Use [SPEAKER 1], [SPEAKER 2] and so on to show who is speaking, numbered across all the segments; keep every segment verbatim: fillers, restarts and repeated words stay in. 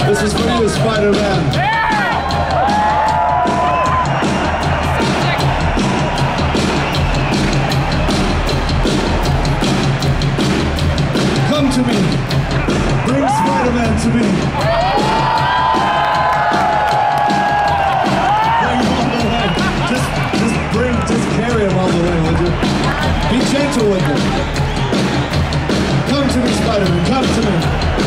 [SPEAKER 1] This is for you, Spider-Man. Come to me. Bring Spider-Man to me. Bring him all the way. Just, just bring, just carry him all the way, would you? Be gentle with him. Come to me, Spider-Man. Come to me.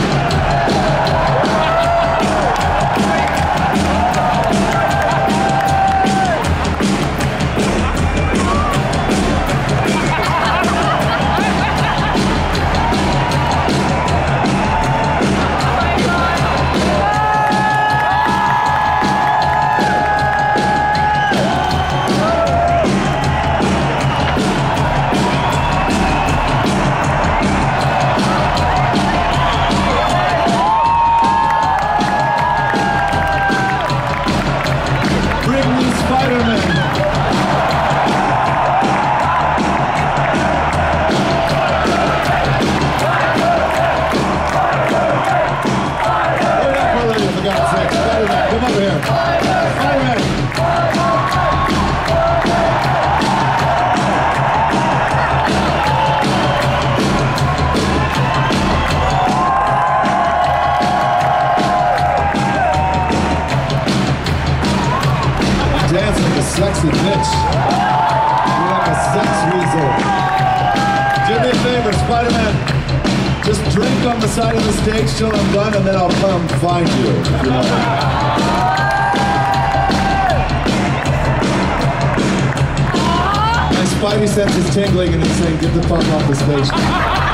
[SPEAKER 1] Sexy bitch. You're like a sex weasel. Do me a favor, Spider-Man. Just drink on the side of the stage till I'm done, and then I'll come find you. If you want. My spidey sense is tingling, and he's saying, "Get the fuck off the stage."